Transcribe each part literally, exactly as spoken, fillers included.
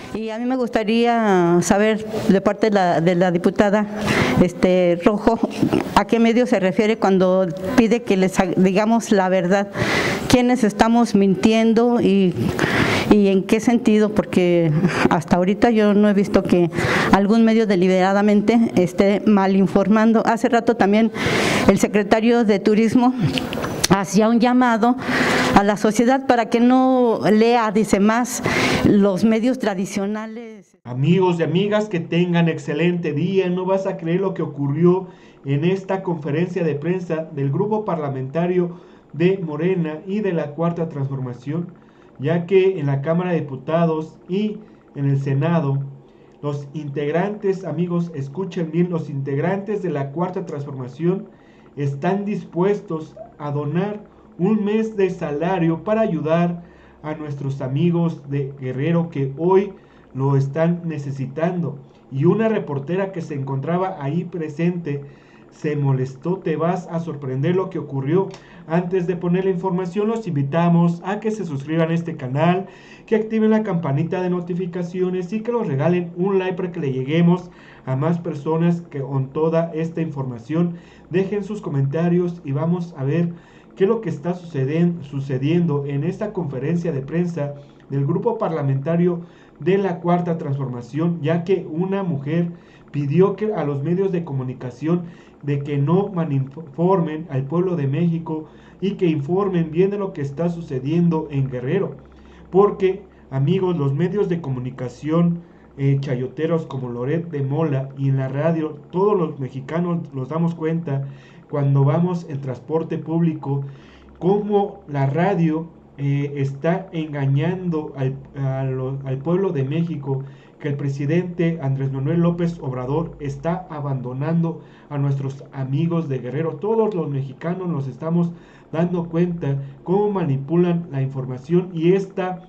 Y a mí me gustaría saber de parte de la, de la diputada este, Rojo, ¿a qué medio se refiere cuando pide que les digamos la verdad? ¿Quiénes estamos mintiendo y, y en qué sentido? Porque hasta ahorita yo no he visto que algún medio deliberadamente esté mal informando. Hace rato también el secretario de Turismo hacía un llamado a la sociedad para que no lea, dice, más los medios tradicionales. Amigos y amigas, que tengan excelente día. No vas a creer lo que ocurrió en esta conferencia de prensa del grupo parlamentario de Morena y de la Cuarta Transformación, ya que en la Cámara de Diputados y en el Senado, los integrantes, amigos, escuchen bien, los integrantes de la Cuarta Transformación están dispuestos a donar un mes de salario para ayudar a nuestros amigos de Guerrero que hoy lo están necesitando. Y una reportera que se encontraba ahí presente se molestó. Te vas a sorprender lo que ocurrió. Antes de poner la información, los invitamos a que se suscriban a este canal, que activen la campanita de notificaciones y que nos regalen un like para que le lleguemos a más personas que con toda esta información. Dejen sus comentarios y vamos a ver qué es lo que está sucediendo, sucediendo en esta conferencia de prensa del grupo parlamentario de la Cuarta Transformación, ya que una mujer pidió que a los medios de comunicación de que no malinformen al pueblo de México y que informen bien de lo que está sucediendo en Guerrero, porque amigos, los medios de comunicación eh, chayoteros como Loret de Mola y en la radio, todos los mexicanos nos damos cuenta cuando vamos en transporte público cómo la radio eh, está engañando al, a lo, al pueblo de México, que el presidente Andrés Manuel López Obrador está abandonando a nuestros amigos de Guerrero. Todos los mexicanos nos estamos dando cuenta cómo manipulan la información, y esta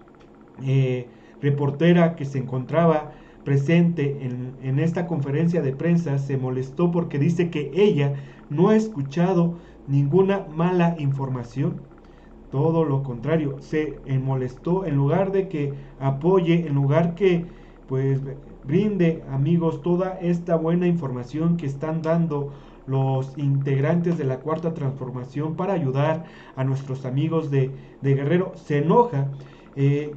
eh, reportera que se encontraba presente en, en esta conferencia de prensa se molestó porque dice que ella no ha escuchado ninguna mala información. Todo lo contrario, se molestó. En lugar de que apoye, en lugar que pues brinde, amigos, toda esta buena información que están dando los integrantes de la Cuarta Transformación para ayudar a nuestros amigos de, de Guerrero, se enoja. Eh,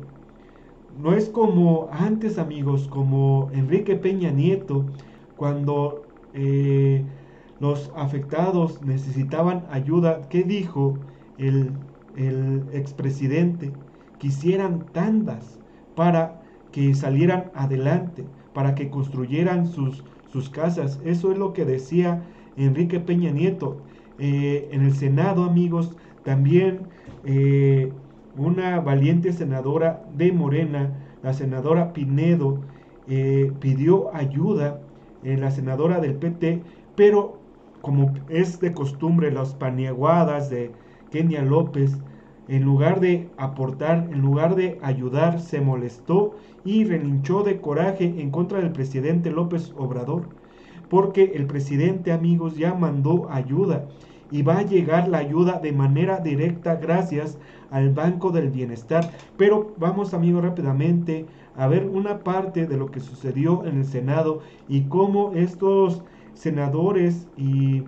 no es como antes, amigos, como Enrique Peña Nieto, cuando eh, los afectados necesitaban ayuda. ¿Qué dijo el, el expresidente? Quisieran tandas para que salieran adelante, para que construyeran sus, sus casas. Eso es lo que decía Enrique Peña Nieto. Eh, en el Senado, amigos, también eh, una valiente senadora de Morena, la senadora Pinedo, eh, pidió ayuda, eh, la senadora del P T, pero como es de costumbre, las paniaguadas de Kenia López, en lugar de aportar, en lugar de ayudar, se molestó y relinchó de coraje en contra del presidente López Obrador, porque el presidente, amigos, ya mandó ayuda y va a llegar la ayuda de manera directa gracias al Banco del Bienestar. Pero vamos, amigos, rápidamente a ver una parte de lo que sucedió en el Senado y cómo estos senadores y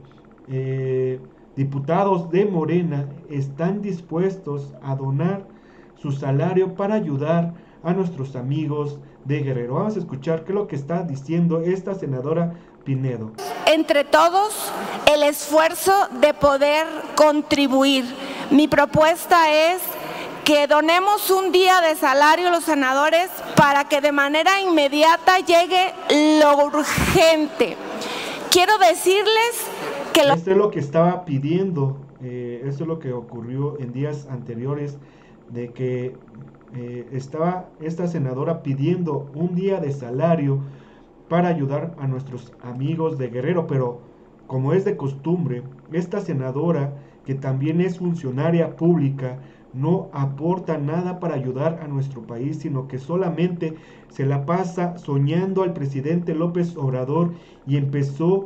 eh, diputados de Morena están dispuestos a donar su salario para ayudar a nuestros amigos de Guerrero. Vamos a escuchar qué es lo que está diciendo esta senadora Pinedo. Entre todos, el esfuerzo de poder contribuir. Mi propuesta es que donemos un día de salario a los senadores para que de manera inmediata llegue lo urgente. Quiero decirles que lo... Esto es lo que estaba pidiendo, eh, esto es lo que ocurrió en días anteriores, de que eh, estaba esta senadora pidiendo un día de salario para ayudar a nuestros amigos de Guerrero, pero como es de costumbre, esta senadora, que también es funcionaria pública, no aporta nada para ayudar a nuestro país, sino que solamente se la pasa soñando al presidente López Obrador, y empezó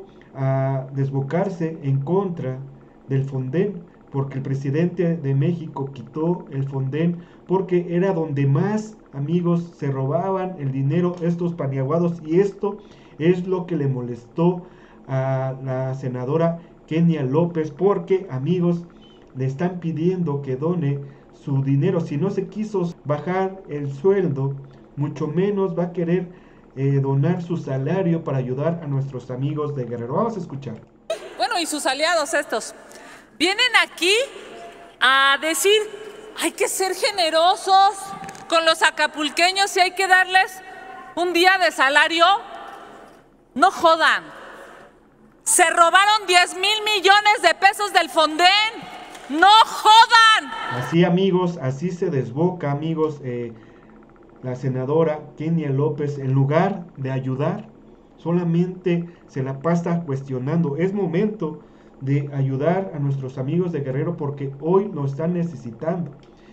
a desbocarse en contra del Fonden, porque el presidente de México quitó el Fonden porque era donde más amigos, se robaban el dinero estos paniaguados, y esto es lo que le molestó a la senadora Kenia López, porque, amigos, le están pidiendo que done su dinero. Si no se quiso bajar el sueldo, mucho menos va a querer eh, donar su salario para ayudar a nuestros amigos de Guerrero. Vamos a escuchar. Bueno, y sus aliados estos vienen aquí a decir: hay que ser generosos con los acapulqueños y hay que darles un día de salario. No jodan. Se robaron diez mil millones de pesos del Fonden. ¡No jodan! Así, amigos, así se desboca, amigos, eh, la senadora Kenia López. En lugar de ayudar, solamente se la pasa cuestionando. Es momento de ayudar a nuestros amigos de Guerrero porque hoy lo están necesitando.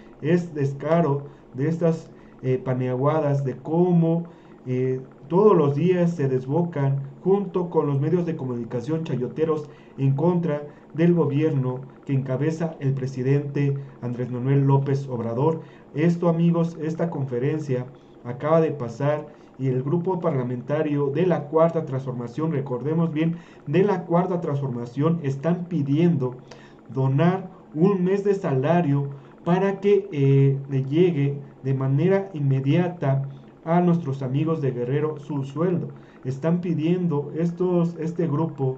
Es descaro de estas eh, paneaguadas, de cómo eh, todos los días se desbocan junto con los medios de comunicación chayoteros en contra del gobierno que encabeza el presidente Andrés Manuel López Obrador. Esto, amigos, esta conferencia acaba de pasar y el grupo parlamentario de la Cuarta Transformación, recordemos bien, de la Cuarta Transformación, están pidiendo donar un mes de salario para que eh, le llegue de manera inmediata a nuestros amigos de Guerrero su sueldo. Están pidiendo estos, este grupo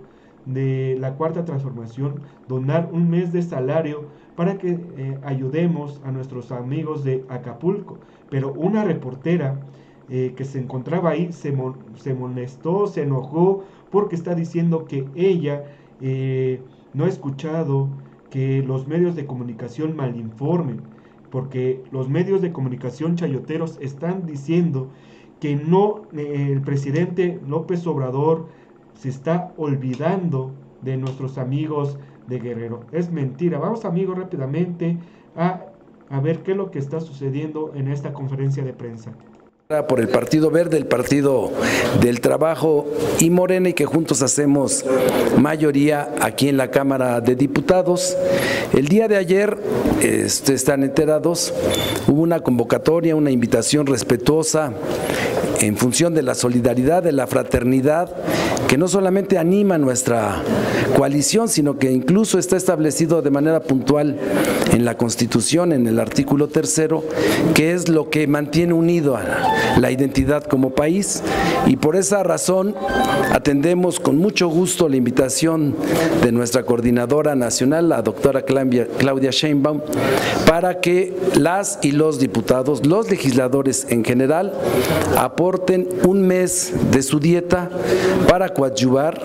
de la Cuarta Transformación donar un mes de salario para que eh, ayudemos a nuestros amigos de Acapulco. Pero una reportera eh, que se encontraba ahí se, mon se molestó, se enojó porque está diciendo que ella eh, no ha escuchado que los medios de comunicación malinformen, porque los medios de comunicación chayoteros están diciendo que no, eh, el presidente López Obrador se está olvidando de nuestros amigos de Guerrero. Es mentira. Vamos, amigos, rápidamente a, a ver qué es lo que está sucediendo en esta conferencia de prensa. Por el Partido Verde, el Partido del Trabajo y Morena, y que juntos hacemos mayoría aquí en la Cámara de Diputados. El día de ayer, este, están enterados, hubo una convocatoria, una invitación respetuosa en función de la solidaridad, de la fraternidad, que no solamente anima nuestra coalición, sino que incluso está establecido de manera puntual en la Constitución, en el artículo tercero, que es lo que mantiene unido a la identidad como país, y por esa razón atendemos con mucho gusto la invitación de nuestra coordinadora nacional, la doctora Claudia Sheinbaum, para que las y los diputados, los legisladores en general, aporten un mes de su dieta para coadyuvar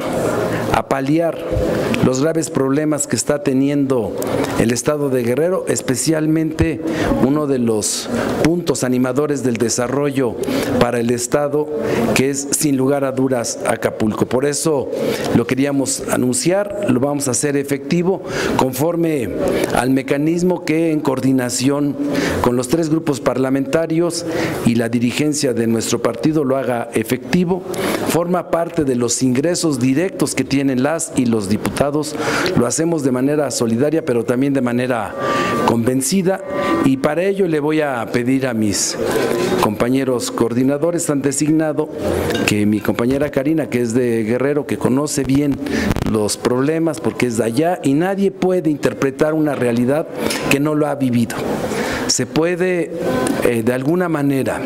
a paliar los graves problemas que está teniendo el estado de Guerrero, especialmente uno de los puntos animadores del desarrollo para el estado, que es sin lugar a dudas Acapulco. Por eso lo queríamos anunciar, lo vamos a hacer efectivo conforme al mecanismo que, en coordinación con los tres grupos parlamentarios y la dirigencia de nuestro partido, lo haga efectivo. Forma parte de los ingresos directos que tienen las y los diputados. Lo hacemos de manera solidaria, pero también de manera convencida, y para ello le voy a pedir a mis compañeros coordinadores, han designado que mi compañera Karina, que es de Guerrero, que conoce bien los problemas porque es de allá, y nadie puede interpretar una realidad que no lo ha vivido. Se puede eh, de alguna manera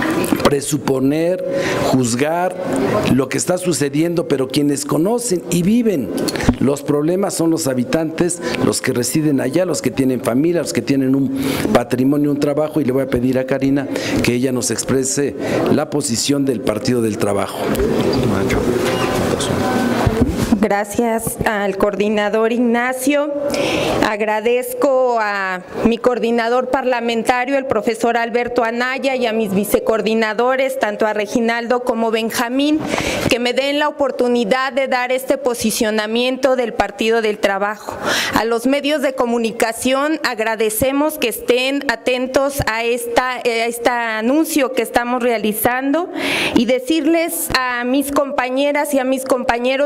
presuponer, juzgar lo que está sucediendo, pero quienes conocen y viven los problemas son los habitantes, los que residen allá, los que tienen familia, los que tienen un patrimonio, un trabajo, y le voy a pedir a Karina que ella nos exprese la posición del Partido del Trabajo. Gracias al coordinador Ignacio. Agradezco a mi coordinador parlamentario, el profesor Alberto Anaya, y a mis vicecoordinadores, tanto a Reginaldo como Benjamín, que me den la oportunidad de dar este posicionamiento del Partido del Trabajo. A los medios de comunicación agradecemos que estén atentos a, esta, a este anuncio que estamos realizando, y decirles a mis compañeras y a mis compañeros diputados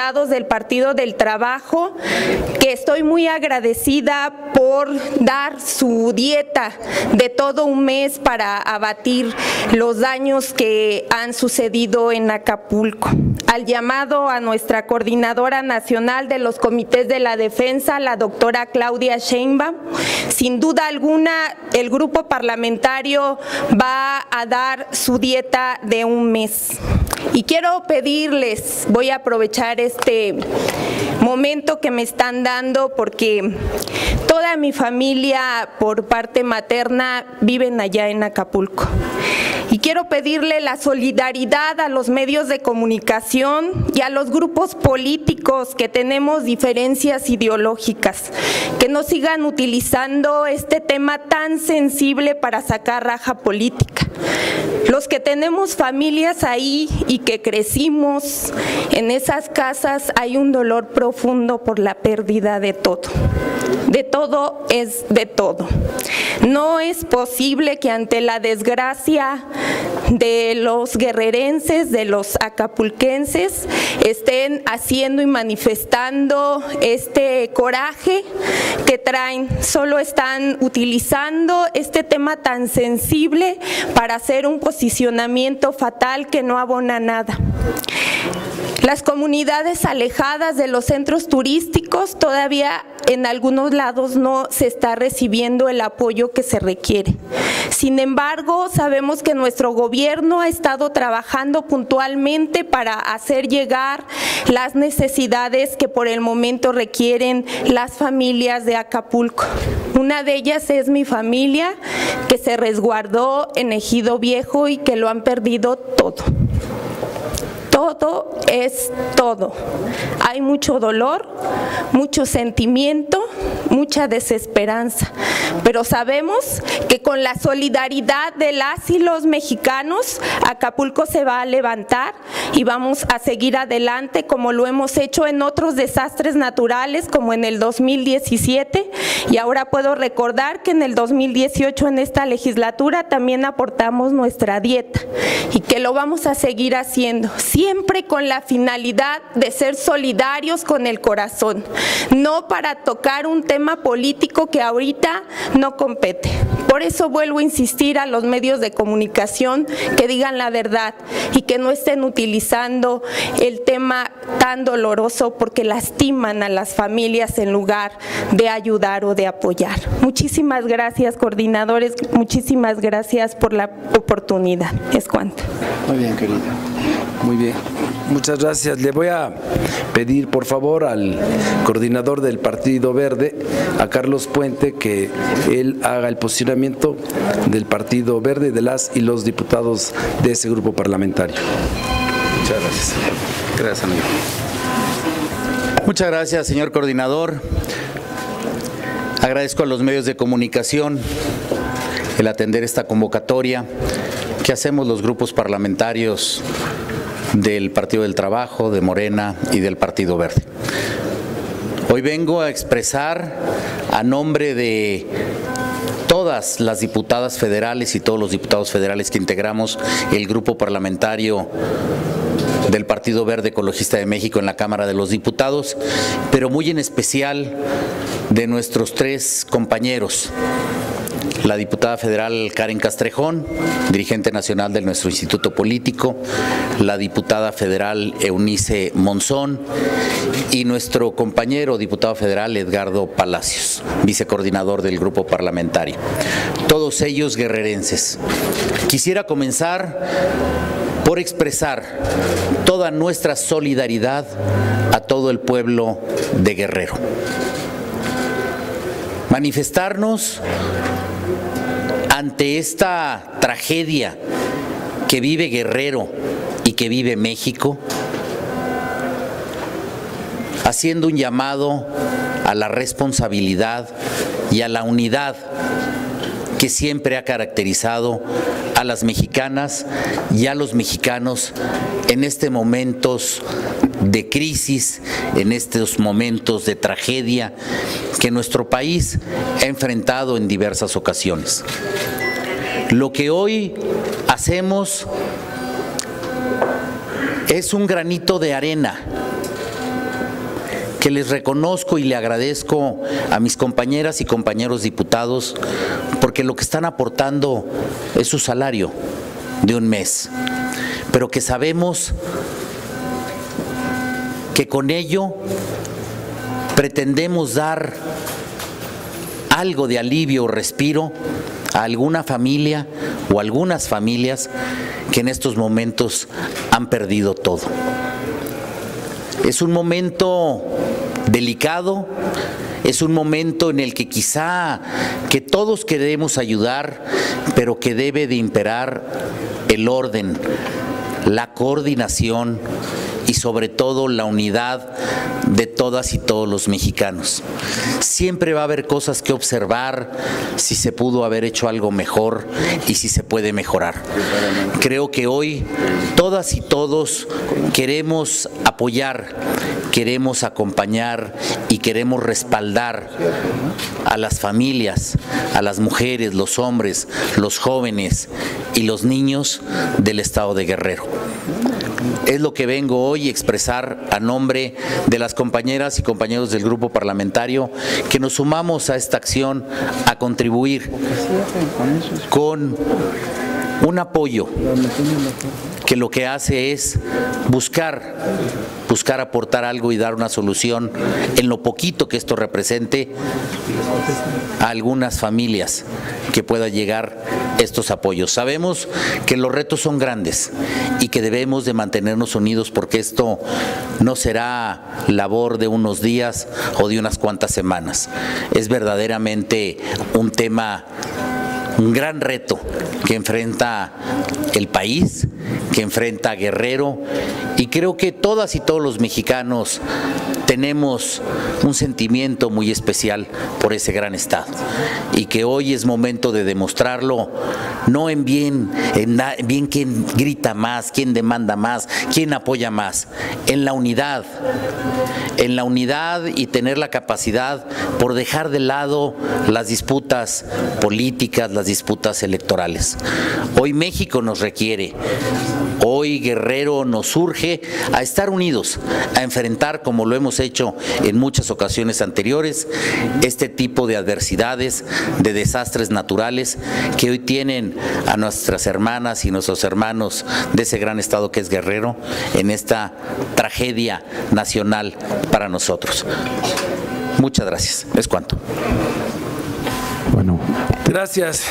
diputados del Partido del Trabajo, que estoy muy agradecida por dar su dieta de todo un mes para abatir los daños que han sucedido en Acapulco. Al llamado a nuestra coordinadora nacional de los comités de la defensa, la doctora Claudia Sheinbaum, sin duda alguna el grupo parlamentario va a dar su dieta de un mes. Y quiero pedirles, voy a aprovechar este momento que me están dando porque toda mi familia por parte materna viven allá en Acapulco. Y quiero pedirle la solidaridad a los medios de comunicación y a los grupos políticos que tenemos diferencias ideológicas, que no sigan utilizando este tema tan sensible para sacar raja política. Los que tenemos familias ahí y que crecimos en esas casas, hay un dolor profundo por la pérdida de todo. De todo es de todo. No es posible que ante la desgracia de los guerrerenses, de los acapulquenses, estén haciendo y manifestando este coraje que traen. Solo están utilizando este tema tan sensible para hacer un posicionamiento fatal que no abona nada. Las comunidades alejadas de los centros turísticos todavía en algunos lados no se está recibiendo el apoyo que se requiere. Sin embargo, sabemos que nuestro gobierno ha estado trabajando puntualmente para hacer llegar las necesidades que por el momento requieren las familias de Acapulco. Una de ellas es mi familia, que se resguardó en Ejido Viejo y que lo han perdido todo. Todo es todo. Hay mucho dolor, mucho sentimiento, mucha desesperanza, pero sabemos que con la solidaridad de las y los mexicanos, Acapulco se va a levantar y vamos a seguir adelante como lo hemos hecho en otros desastres naturales, como en el dos mil diecisiete, y ahora puedo recordar que en el dos mil dieciocho, en esta legislatura, también aportamos nuestra dieta y que lo vamos a seguir haciendo, siempre con la finalidad de ser solidarios con el corazón, no para tocar un tema político que ahorita no compete. Por eso vuelvo a insistir a los medios de comunicación que digan la verdad y que no estén utilizando el tema tan doloroso porque lastiman a las familias en lugar de ayudar o de apoyar. Muchísimas gracias, coordinadores, muchísimas gracias por la oportunidad. Es cuanto. Muy bien, querida. Muy bien. Muchas gracias. Le voy a pedir, por favor, al coordinador del Partido Verde, a Carlos Puente, que él haga el posicionamiento del Partido Verde, de las y los diputados de ese grupo parlamentario. Muchas gracias. Gracias, amigo. Muchas gracias, señor coordinador. Agradezco a los medios de comunicación el atender esta convocatoria que hacemos los grupos parlamentarios del Partido del Trabajo, de Morena y del Partido Verde. Hoy vengo a expresar a nombre de todas las diputadas federales y todos los diputados federales que integramos el grupo parlamentario del Partido Verde Ecologista de México en la Cámara de los Diputados, pero muy en especial de nuestros tres compañeros, la diputada federal Karen Castrejón, dirigente nacional de nuestro instituto político, la diputada federal Eunice Monzón y nuestro compañero diputado federal Edgardo Palacios, vicecoordinador del grupo parlamentario. Todos ellos guerrerenses. Quisiera comenzar por expresar toda nuestra solidaridad a todo el pueblo de Guerrero. Manifestarnos ante esta tragedia que vive Guerrero y que vive México, haciendo un llamado a la responsabilidad y a la unidad que siempre ha caracterizado a las mexicanas y a los mexicanos en estos momentos de crisis, en estos momentos de tragedia que nuestro país ha enfrentado en diversas ocasiones. Lo que hoy hacemos es un granito de arena que les reconozco y le agradezco a mis compañeras y compañeros diputados porque lo que están aportando es su salario de un mes, pero que sabemos que con ello pretendemos dar algo de alivio o respiro a alguna familia o algunas familias que en estos momentos han perdido todo. Es un momento delicado, es un momento en el que quizá que todos queremos ayudar, pero que debe de imperar el orden, la coordinación y sobre todo la unidad de todas y todos los mexicanos. Siempre va a haber cosas que observar, si se pudo haber hecho algo mejor y si se puede mejorar. Creo que hoy todas y todos queremos apoyar, queremos acompañar y queremos respaldar a las familias, a las mujeres, los hombres, los jóvenes y los niños del estado de Guerrero. Es lo que vengo hoy a expresar a nombre de las compañeras y compañeros del grupo parlamentario que nos sumamos a esta acción a contribuir con un apoyo que lo que hace es buscar, buscar aportar algo y dar una solución en lo poquito que esto represente a algunas familias que pueda llegar estos apoyos. Sabemos que los retos son grandes y que debemos de mantenernos unidos porque esto no será labor de unos días o de unas cuantas semanas. Es verdaderamente un tema, un gran reto que enfrenta el país, que enfrenta Guerrero, y creo que todas y todos los mexicanos tenemos un sentimiento muy especial por ese gran estado y que hoy es momento de demostrarlo, no en bien, en bien quién grita más, quién demanda más, quién apoya más, en la unidad, en la unidad y tener la capacidad por dejar de lado las disputas políticas, las disputas electorales. Hoy México nos requiere, hoy Guerrero nos urge a estar unidos, a enfrentar, como lo hemos hecho en muchas ocasiones anteriores, este tipo de adversidades, de desastres naturales que hoy tienen a nuestras hermanas y nuestros hermanos de ese gran estado que es Guerrero en esta tragedia nacional para nosotros. Muchas gracias. Es cuanto. Bueno, gracias.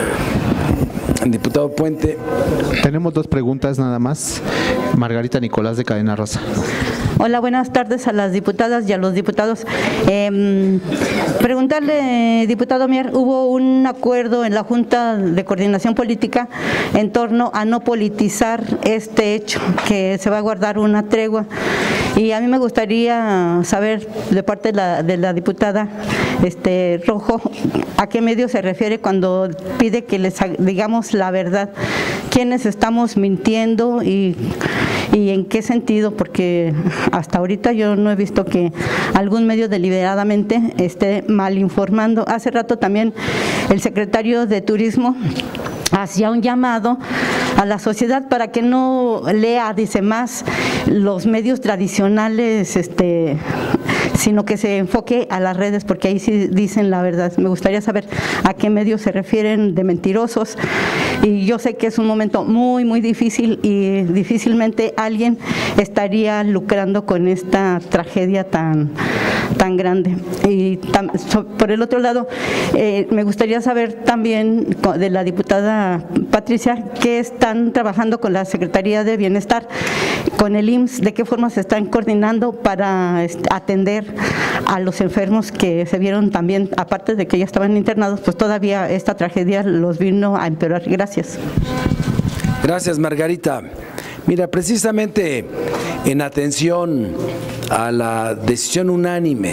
Diputado Puente. Tenemos dos preguntas nada más. Margarita Nicolás, de Cadena Raza. Hola, buenas tardes a las diputadas y a los diputados. Eh, preguntarle, diputado Mier, hubo un acuerdo en la Junta de Coordinación Política en torno a no politizar este hecho, que se va a guardar una tregua. Y a mí me gustaría saber de parte de la, de la diputada este, Rojo, ¿a qué medio se refiere cuando pide que les digamos la verdad? ¿Quiénes estamos mintiendo y, y en qué sentido? Porque hasta ahorita yo no he visto que algún medio deliberadamente esté mal informando. Hace rato también el secretario de Turismo hacía un llamado a la sociedad para que no lea, dice, más los medios tradicionales, este, sino que se enfoque a las redes, porque ahí sí dicen la verdad. Me gustaría saber a qué medios se refieren de mentirosos. Y yo sé que es un momento muy, muy difícil y difícilmente alguien estaría lucrando con esta tragedia tan, tan grande. Y tam, so, por el otro lado, eh, me gustaría saber también de la diputada Patricia, ¿qué están trabajando con la Secretaría de Bienestar, con el I M S S? ¿De qué forma se están coordinando para este, atender a los enfermos que se vieron también, aparte de que ya estaban internados, pues todavía esta tragedia los vino a empeorar? Gracias. Gracias, Margarita. Mira, precisamente en atención a la decisión unánime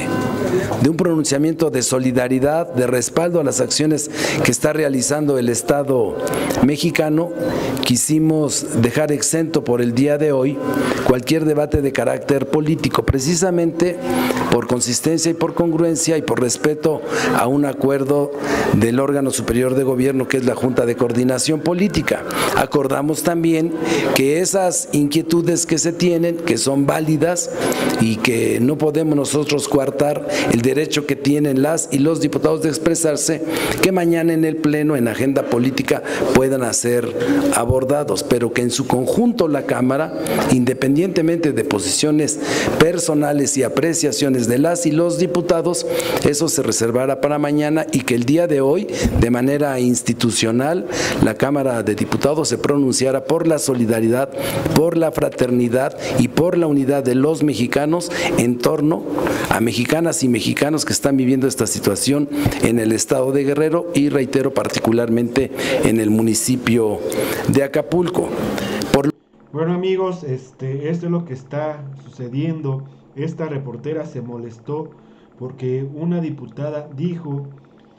de un pronunciamiento de solidaridad, de respaldo a las acciones que está realizando el Estado mexicano, quisimos dejar exento por el día de hoy cualquier debate de carácter político, precisamente por consistencia y por congruencia y por respeto a un acuerdo del órgano superior de gobierno, que es la Junta de Coordinación Política. Acordamos también que esas inquietudes que se tienen, que son válidas y que no podemos nosotros coartar el derecho que tienen las y los diputados de expresarse, que mañana en el Pleno, en agenda política, puedan ser abordados, pero que en su conjunto la Cámara, independientemente de posiciones personales y apreciaciones de las y los diputados, eso se reservará para mañana y que el día de hoy, de manera institucional, la Cámara de Diputados se pronunciara por la solidaridad, por la fraternidad y por la unidad de los mexicanos en torno a mexicanas y mexicanos que están viviendo esta situación en el estado de Guerrero y, reitero, particularmente en el municipio de Acapulco. Por... Bueno, amigos, este, esto es lo que está sucediendo. Esta reportera se molestó porque una diputada dijo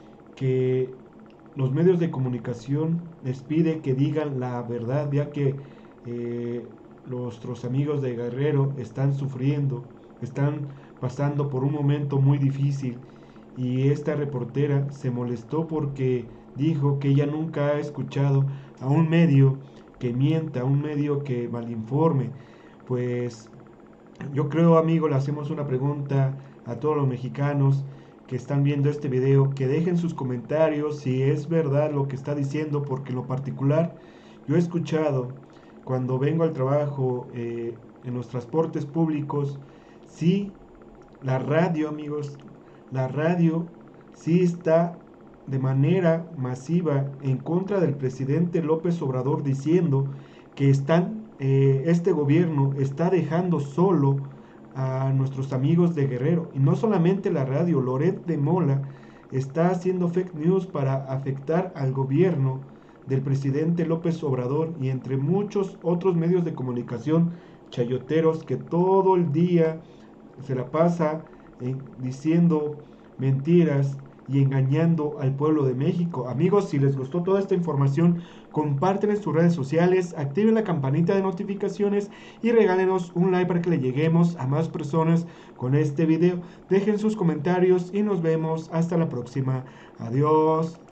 que los medios de comunicación les pide que digan la verdad, ya que eh, nuestros amigos de Guerrero están sufriendo, están pasando por un momento muy difícil, y esta reportera se molestó porque dijo que ella nunca ha escuchado a un medio que mienta, a un medio que malinforme. Pues yo creo, amigo, le hacemos una pregunta a todos los mexicanos que están viendo este video, que dejen sus comentarios si es verdad lo que está diciendo, porque en lo particular yo he escuchado cuando vengo al trabajo eh, en los transportes públicos, sí, la radio, amigos, la radio sí está de manera masiva en contra del presidente López Obrador, diciendo que están, eh, este gobierno está dejando solo a nuestros amigos de Guerrero. Y no solamente la radio, Loret de Mola está haciendo fake news para afectar al gobierno del presidente López Obrador, y entre muchos otros medios de comunicación chayoteros que todo el día se la pasa eh, diciendo mentiras y engañando al pueblo de México. Amigos, si les gustó toda esta información, comparten en sus redes sociales, activen la campanita de notificaciones y regálenos un like para que le lleguemos a más personas con este video. Dejen sus comentarios y nos vemos hasta la próxima. Adiós.